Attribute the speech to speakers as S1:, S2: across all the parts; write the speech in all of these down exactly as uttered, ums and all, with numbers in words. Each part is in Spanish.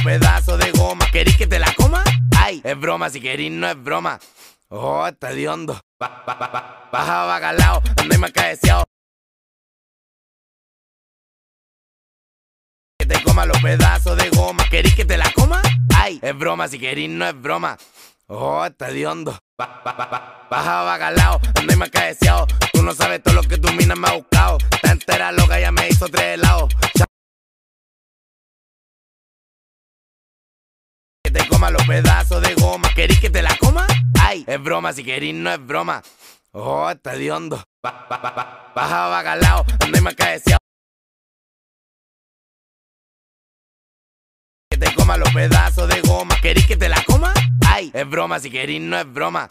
S1: pedazos de goma. ¿Querís que te la coma? Ay, es broma, si querís no es broma. Oh, está hediondo. Pa, pa, pa, pa, baja bacalao, ando más cabeceado. Que te coma los pedazos de goma. ¿Querís que te la coma? Ay, es broma, si querís no es broma. Oh, está hediondo. Pa, pa, pa, pa, baja bacalao, ando más cabeceado. Tú no sabes todo lo que tu mina me ha buscado. Está entera loca, ya me hizo tres helados. Que te coma los pedazos de goma. ¿Querís que te la coma? Ay, es broma, si querís no es broma. Oh, está hediondo. Pa, pa, pa, pa, baja bacalao, ando más cabeceado. Que te coma los pedazos de goma. ¿Querís que te la coma? Ay, es broma, si querís no es broma.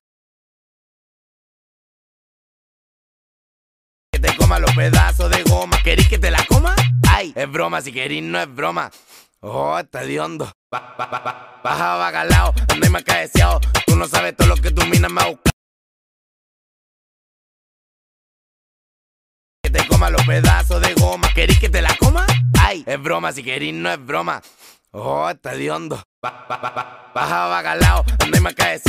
S1: Que te coma los pedazos de goma. ¿Querís que te la coma? Ay, es broma, si querís no es broma. Oh, está hediondo. Pa, pa, pa, pa, baja bacalao, ando más cabeceado. Tú no sabes todo lo que tu mina me ha buscado. Que te coma los pedazos de goma. ¿Querís que te la coma? Ay, es broma, si querís no es broma. Oh, está hediondo. Pa, pa, pa, pa, baja bacalao, ando más cabeceado.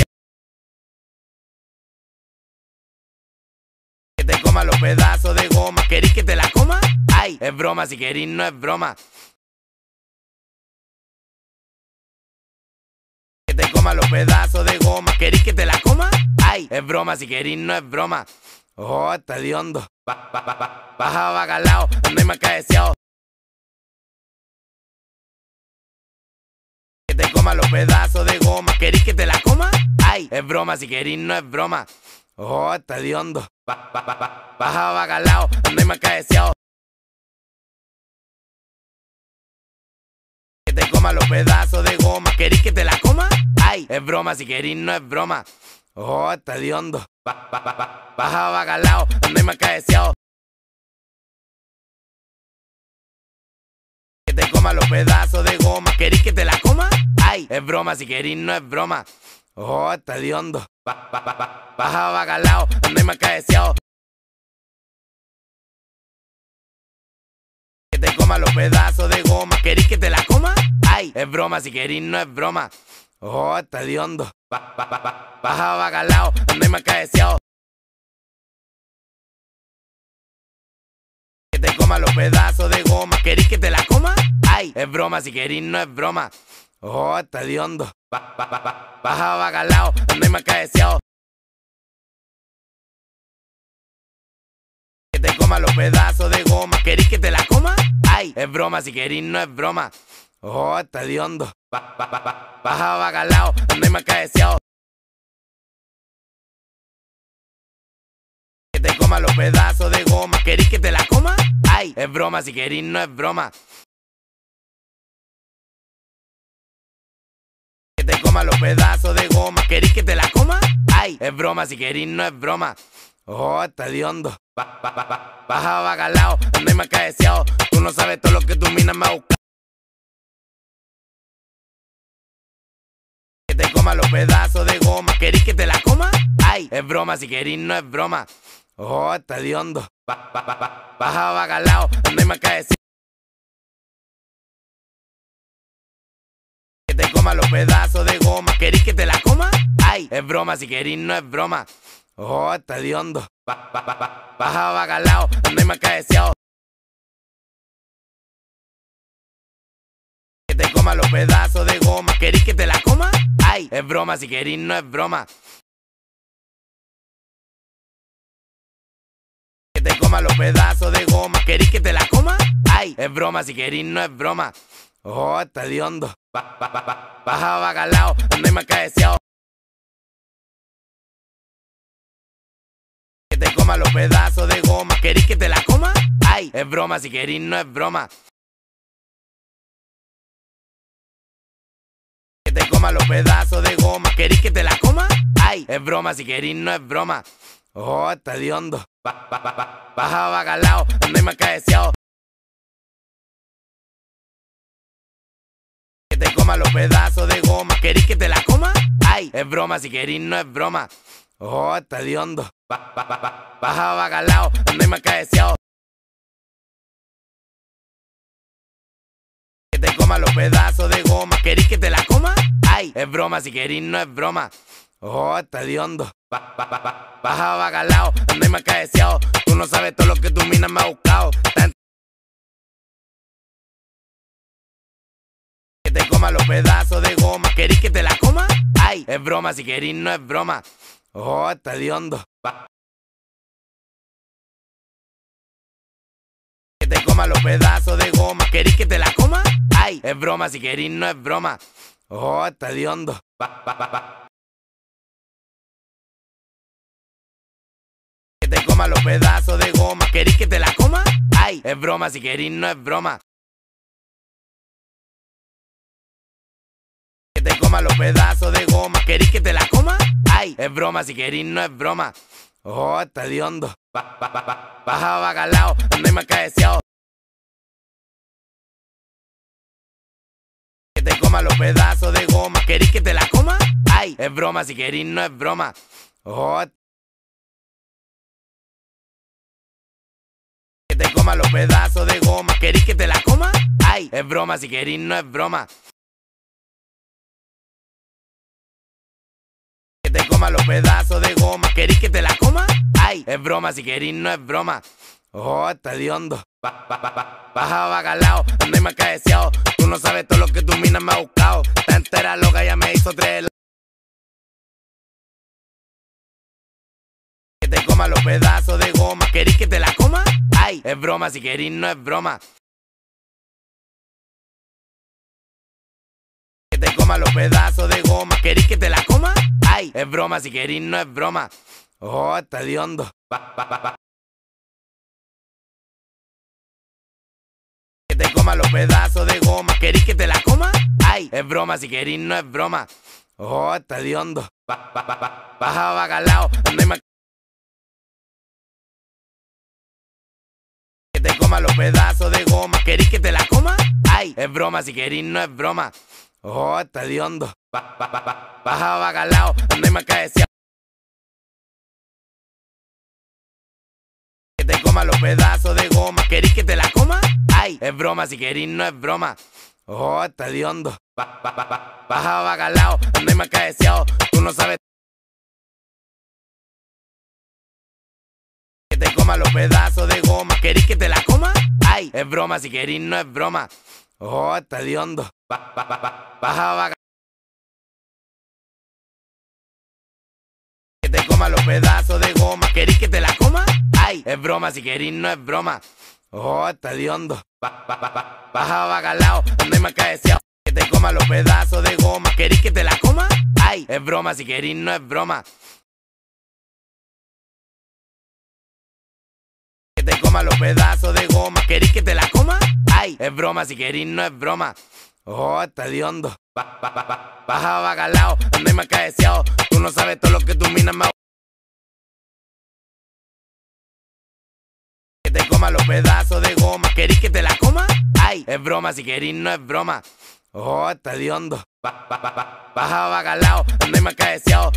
S1: Que te coma los pedazos de goma. ¿Querís que te la coma? Ay, es broma, si querís no es broma. Que te coma los pedazos de goma. ¿Querís que te la coma? Ay, es broma, si querís no es broma. Oh, está hediondo. Pa, pa, pa, pa, baja bacalao, ando más cabeceado. Que te coma los pedazos de goma. ¿Querís que te la coma? Ay, es broma, si querís no es broma. Oh, está hediondo. Pa, pa, pa, pa, baja bacalao, ando más cabeceado. Que te coma los pedazos de goma. ¿Querís que te la coma? Ay, es broma, si querís no es broma. Oh, está hediondo. Pa, pa, pa, pa, baja bacalao, ando más cabeceado. Que te coma los pedazos de goma. ¿Querís que te la coma? Ay, es broma, si querís no es broma. Oh, está hediondo. Pa, pa, pa, pa, baja bacalao, ando más cabeceado. Que te coma los pedazos de goma. ¿Querís que te la coma? Ay, es broma, si querís no es broma. Oh, está hediondo. Pa, pa, pa, pa, baja bacalao, ando más cabeceado. Que te coma los pedazos de goma. ¿Querís que te la coma? Ay, es broma, si querís no es broma. Oh, está hediondo. Pa, pa, pa, pa, baja bacalao, ando más cabeceado. Que te coma los pedazos de goma. ¿Querís que te la coma? Ay, es broma, si querís no es broma. Oh, está hediondo. Pa, pa, pa, pa, baja bacalao, ando más cabeceado. Que te coma los pedazos de goma. ¿Querís que te la coma? Ay, es broma, si querís no es broma. Que te coma los pedazos de goma. ¿Querís que te la coma? Ay, es broma, si querís no es broma. Oh, está hediondo. Pa, pa, pa, pa, baja bacalao, ando más cabeceado. Tú no sabes todo lo que tu mina me ha buscado. Que te coma los pedazos de goma. ¿Querís que te la coma? Ay, es broma, si querís no es broma. Oh, está hediondo. Pa, pa, pa, pa, baja bacalao, ando más cabeceado. Que te coma los pedazos de goma. ¿Querís que te la coma? Ay, es broma, si querís no es broma. Oh, está hediondo. Pa, pa, pa, pa, baja bacalao, ando más cabeceado. Que te coma los pedazos de goma. ¿Querís que te la coma? Ay, es broma, si querís no es broma. Que te coma los pedazos de goma. ¿Querís que te la coma? Ay, es broma, si querís no es broma. Oh, está hediondo. Pa, pa, pa, pa, baja bacalao, ando más cabeceado. Que te coma los pedazos de goma. ¿Querís que te la coma? Ay, es broma, si querís no es broma. Que te coma los pedazos de goma. ¿Querís que te la coma? Ay, es broma, si querís no es broma. Oh, está hediondo. Pa, pa, pa, pa, baja bacalao, ando más cabeceado. Que te coma los pedazos de goma. ¿Querís que te la coma? Ay, es broma, si querís no es broma. Oh, está hediondo. Pa, pa, pa, pa, baja bacalao, ando más cabeceado. Que te coma los pedazos de goma. goma. ¿Querís que te la coma? Ay, es broma, si querís no es broma. Oh, está hediondo. Ba, ba, ba, ba. Baja bacalao, andáis más cabeceado. Tú no sabes todo lo que tu mina me ha buscado. Tan que te coma los pedazos de goma. ¿Querís que te la coma? Ay, es broma, si querís no es broma. Oh, está hediondo. Ba. Que te coma los pedazos de goma. ¿Querís que te la coma? Ay, es broma, si querís no es broma. Oh, está hediondo. Ba, ba, ba, ba. Que te coma los pedazos de goma. ¿Querís que te la coma? Ay, es broma, si querís no es broma. Que te coma los pedazos de goma. ¿Querís que te la coma? Ay, es broma, si querís no es broma. Oh, está hediondo. Ba, ba, ba, ba. Baja bacalao, andáis más cabeceado. Que te coma los pedazos de goma. ¿Querís que te la coma? Ay, es broma, si querís no es broma. Oh, que te coma los pedazos de goma. ¿Querís que te la coma? Ay, es broma, si querís no es broma. Que te coma los pedazos de goma. ¿Querís que te la coma? Ay, es broma, si querís no es broma. Oh, está hediondo. Ba, ba, ba, ba. Baja bacalao, andáis más cabeceado. Tú no sabes todo lo que tu mina me ha buscado. Está entera loca, ya me hizo tres. Que te coma los pedazos de goma. ¿Querís que te la coma? Ay, es broma, si querís no es broma. Que te coma los pedazos de goma. ¿Querís que te la coma? Ay, es broma, si querís no es broma. Oh, está hediondo. Ba, ba, ba, ba. Que te coma los pedazos de goma. ¿Querís que te la coma? Ay, es broma, si querís no es broma. Oh, está hediondo. Ba, ba, ba, ba. Baja bacalao, andáis más. Que te coma los pedazos de goma. ¿Querís que te la coma? Ay, es broma, si querís no es broma. Oh, está hediondo. Ba, ba, ba, ba. Baja bacalao, andáis más cabeceado. Que te coma los pedazos de goma. ¿Querís que te la coma? Ay, es broma, si querís no es broma. Oh, está hediondo. Ba, ba, ba, ba. Baja bacalao, andáis más cabeceado. Tú no sabes. Que te coma los pedazos de goma. ¿Querís que te la coma? Ay, es broma, si querís no es broma. Oh, está hediondo. Ba, ba, ba, ba. Baja bacalao. Que te coma los pedazos de goma. ¿Querís que te la coma? Ay, es broma, si querís no es broma. Oh, está hediondo. Ba, ba, ba, ba. Baja bacalao, andáis más cabeceado. Que te coma los pedazos de goma. ¿Querís que te la coma? Ay, es broma, si querís no es broma. Que te coma los pedazos de goma. ¿Querís que te la coma? Ay, es broma, si querís no es broma. Oh, está hediondo. Ba, ba, ba, ba. Baja bacalao, andáis más cabeceado. Tú no sabes todo lo que tu mina me ha. Que te coma los pedazos de goma. ¿Querís que te la coma? Ay, es broma, si querís no es broma. Oh, está hediondo. Ba, ba, ba, ba. Baja bacalao, andáis más cabeceado.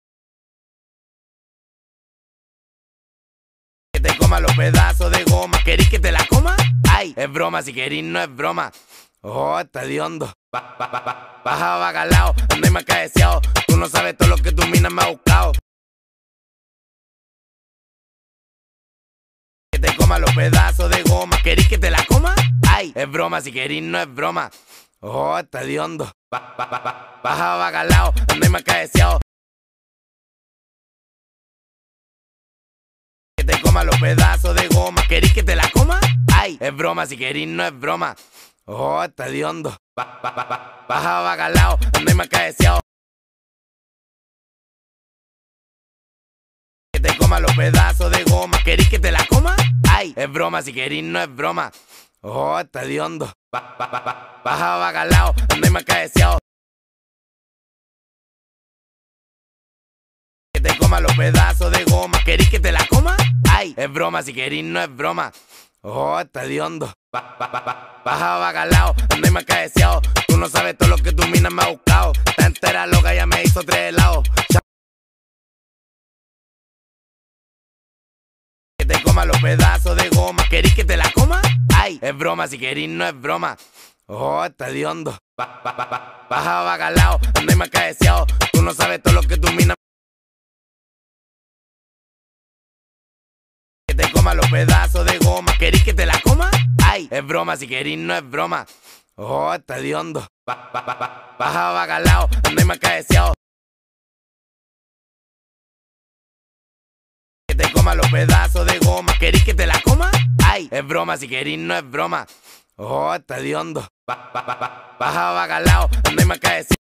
S1: Que te coma los pedazos de goma. ¿Querís que te la coma? Ay, es broma, si querís no es broma. Oh, está hediondo. Ba, ba, ba, ba. Baja bacalao, andáis más cabeceado. Tú no sabes todo lo que tu mina me ha buscado. Que te coma los pedazos de goma. ¿Querís que te la coma? Ay, es broma, si querís no es broma. Oh, está hediondo. Ba, ba, ba, ba. Baja bacalao, andáis más cabeceado. Que te coma los pedazos de goma. ¿Querís que te la coma? Ay, es broma, si querís no es broma. Oh, está hediondo. Ba, ba, ba, ba. Baja bacalao, andáis más cabeceado. Que te coma los pedazos de goma. ¿Querís que te la coma? Ay, es broma, si querís no es broma. Oh, está hediondo. Ba, ba, ba, ba. Baja bacalao, andáis más cabeceado. Que te coma los pedazos de goma. ¿Querís que te la coma? Ay, es broma, si querís no es broma. Oh, está hediondo. Ba, ba, ba, ba. Baja bacalao, andáis más cabeceado. Tú no sabes todo lo que tu mina me ha buscado. Está entera loca, ya me hizo tres helados. Que te coma los pedazos de goma. ¿Querís que te la coma? Ay, es broma, si querís no es broma. Oh, está hediondo. Ba, ba, ba, ba, baja bacalao, anda y más cabeceado. Tú no sabes todo lo que tu mina. Que te coma los pedazos de goma. ¿Querís que te la coma? Ay, es broma, si querís no es broma. Oh, está hediondo. Ba, ba, ba, ba, baja bacalao, anda y más cabeceado. Que te coma los pedazos de goma. ¿Querís que te la coma? Ay, es broma, si querís no es broma. Oh, está hediondo. Ba, ba, ba, ba, baja bacalao, anda y más cabeceado.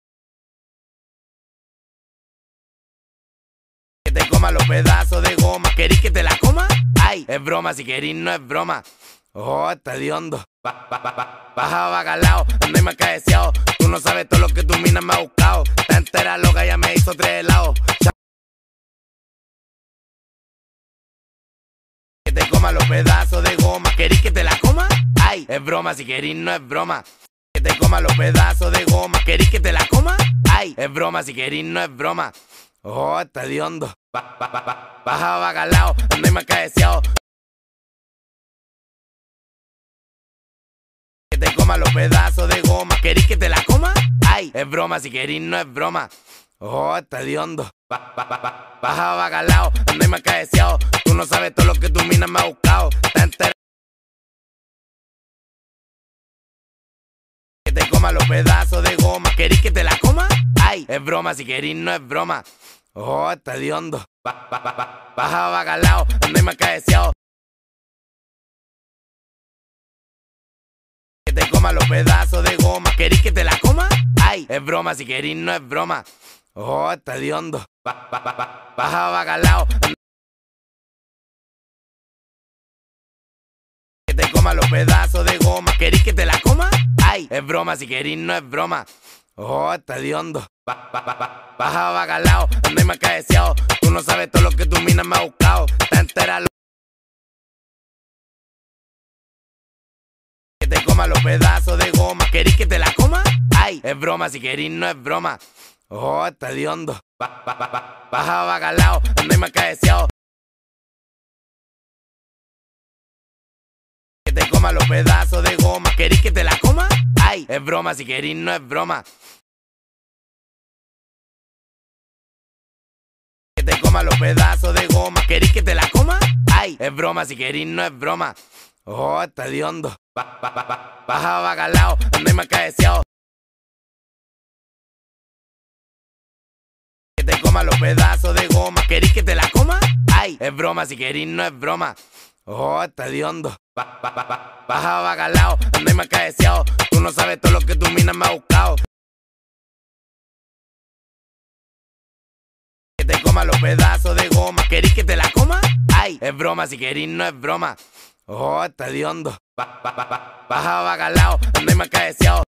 S1: Que te coma los pedazos de goma. ¿Querís que te la coma? Ay, es broma, si querís no es broma. Oh, está hediondo. Ba, ba, ba, ba, baja bacalao, anda y más cabeceado. Tú no sabes todo lo que tu mina me ha buscado. Está entera loca, ya me hizo tres helados. Que te coma los pedazos de goma. ¿Querís que te la coma? Ay, es broma, si querís no es broma. Que te coma los pedazos de goma. ¿Querís que te la coma? Ay, es broma, si querís no es broma. Oh, está hediondo. Ba, ba, ba, ba, baja bacalao, anda y más cabeceado. Que te coma los pedazos de goma. ¿Querís que te la coma? Ay, es broma, si querís no es broma. Oh, está hediondo. Ba, ba, ba, ba, baja bacalao, anda y más cabeceado. Tú no sabes todo lo que tu mina me ha buscado. Está entera. Que te coma los pedazos de goma. ¿Querís que te la coma? Ay, es broma, si querís no es broma. Oh, está hediondo. Ba, ba, ba, ba, baja bacalao, anda y más cabeceado. Que te coma los pedazos de goma. ¿Querís que te la coma? Ay, es broma, si querís no es broma. Oh, está hediondo. Ba, ba, ba, ba, baja bacalao. Que te coma los pedazos de goma. ¿Querís que te la coma? Ay, es broma, si querís no es broma. Oh, está hediondo. Ba, ba, ba, ba, baja bacalao, anda y más cabeceado. Tú no sabes todo lo que tu mina me ha buscado. Está entera loca. Que te coma los pedazos de goma. ¿Querís que te la coma? Ay, es broma, si querís no es broma. Oh, está hediondo. Ba, ba, ba, ba, baja bacalao, anda y más cabeceado. Que te coma los pedazos de goma. ¿Querís que te la coma? Ay, es broma, si querís no es broma. Que te coma los pedazos de goma. ¿Querís que te la coma? Ay, es broma, si querís no es broma. Oh, está hediondo. Ba, ba, ba, ba, baja bacalao, anda y más cabeceado. Que te coma los pedazos de goma. ¿Querís que te la coma? Ay, es broma, si querís no es broma. Oh, está hediondo. Ba, ba, ba, ba, baja bacalao, anda y más cabeceado. Tú no sabes todo lo que tu mina me ha buscado. Que te coma los pedazos de goma. ¿Querís que te la coma? Ay, es broma, si querís no es broma. Oh, está hediondo. Ba, ba, ba, ba, baja bacalao, anda y más cabeceado.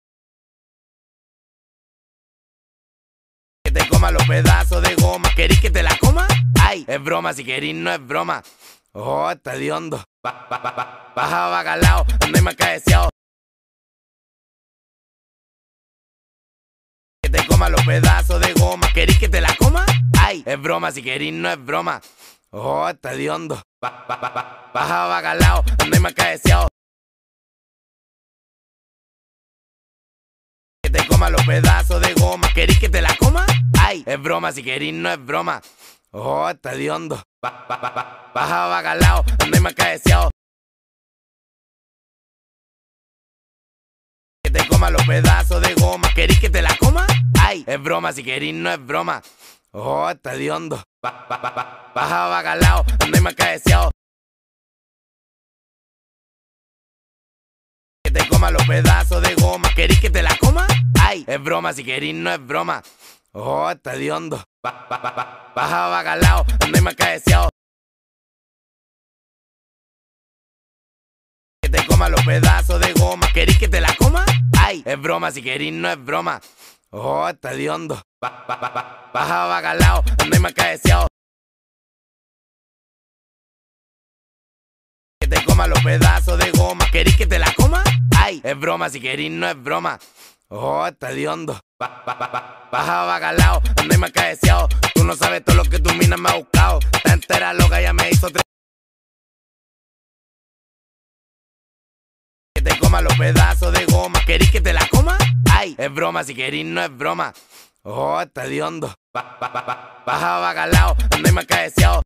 S1: Que te coma los pedazos de goma. ¿Querís que te la coma? Ay, es broma, si querís no es broma. Oh, está hediondo. Ba, ba, ba, ba, baja bacalao, anda y más cabeceado. Que te coma los pedazos de goma. ¿Querís que te la coma? Ay, es broma, si querís no es broma. Oh, está hediondo. Ba, ba, ba, ba, baja bacalao, anda y más cabeceado. Que te coma los pedazos de goma. ¿Querís que te la coma? Ay, es broma, si querís no es broma. Oh, está hediondo. Ba, ba, ba, ba, baja bacalao, anda y más cabeceado. Que te coma los pedazos de goma. ¿Querís que te la coma? Ay, es broma, si querís no es broma. Oh, está hediondo. Ba, ba, ba, ba, baja bacalao, anda y más cabeceado. Que te coma los pedazos de goma. ¿Querís que te la coma? Ay, es broma, si querís no es broma. Oh, está hediondo. Ba, ba, ba, ba, baja bacalao, anda y más cabeceado. Que te coma los pedazos de goma. ¿Querís que te la coma? Ay, es broma, si querís no es broma. Oh, está hediondo. Ba, ba, ba, ba, baja bacalao, anda y más cabeceado. Que te coma los pedazos de goma. ¿Querís que te la coma? Ay, es broma, si querís no es broma. Oh, está hediondo. Ba, ba, ba, ba, baja bacalao, anda y más cabeceado. Tú no sabes todo lo que tu mina me ha buscado. Está entera loca, ya me hizo tres. Que te coma coma los pedazos de goma. ¿Querís que te la coma? Ay, es broma, si querís no es broma. Oh, está hediondo. Ba, ba, ba, ba. Baja bacalao, ando más cabeceado.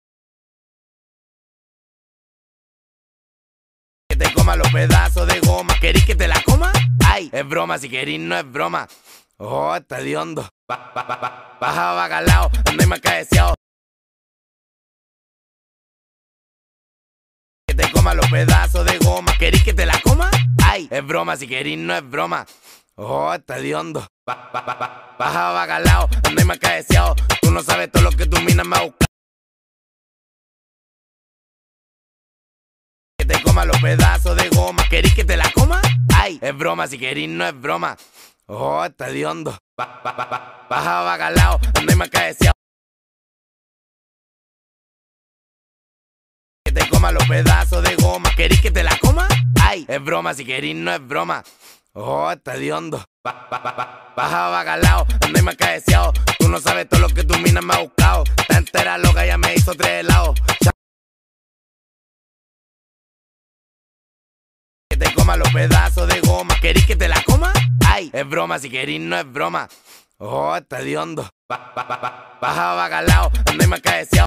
S1: Que te coma los pedazos de goma. ¿Querís que te la coma? Ay, es broma, si querís no es broma. Oh, está hediondo. Ba, ba, ba, ba. Baja bacalao, ando más cabeceado. Que te coma los pedazos de goma. ¿Querís que te la coma? Ay, es broma, si querís no es broma. Oh, está hediondo. Ba, ba, ba, ba. Baja bacalao, ando más cabeceado. Tú no sabes todo lo que tu mina me ha buscado. Que te coma los pedazos de goma. ¿Querís que te la coma? Ay, es broma, si querís no es broma. Oh, está hediondo. Ba, ba, ba, ba. Baja bacalao, ando más cabeceado. Que te coma los pedazos de goma. ¿Querís que te la coma? Ay, es broma, si querís no es broma. Oh, está hediondo. Ba, ba, ba, ba. Baja bacalao, ando más cabeceado. Tú no sabes todo lo que tu mina me ha buscado. Está entera loca, ya me hizo tres helados. Que te coma los pedazos de goma. ¿Querís que te la coma? Ay, es broma, si querís no es broma. Oh, está hediondo. Ba, ba, ba, ba. Baja bacalao, ando más cabeceado.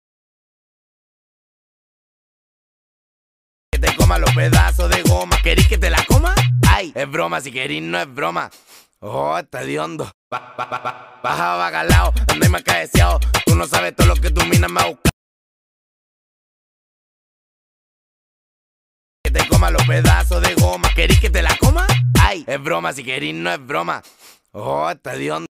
S1: Que te coma los pedazos de goma. ¿Querís que te la coma? Ay, es broma, si querís no es broma. Oh, está hediondo. Ba, ba, ba, ba. Baja bacalao, ando más cabeceado. Tú no sabes todo lo que tu mina me ha buscado. Que te coma los pedazos de goma. ¿Querís que te la coma? Ay, es broma, si querís no es broma. Oh, está hediondo.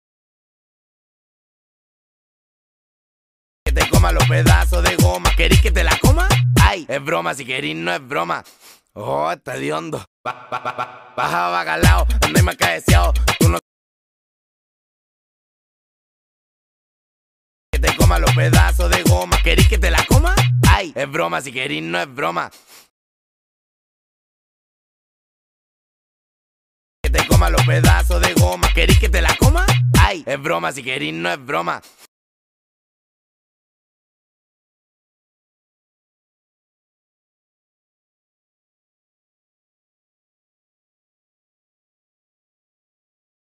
S1: Que te coma los pedazos de goma. ¿Querís que te la coma? Ay, es broma, si querís no es broma. Oh, está hediondo. Ba, ba, ba, ba. Baja bacalao, ando más cabeceado. Tú no. Que te coma los pedazos de goma. ¿Querís que te la coma? Ay, es broma, si querís no es broma. Que te coma los pedazos de goma. ¿Querís que te la coma? Ay, es broma, si querís no es broma.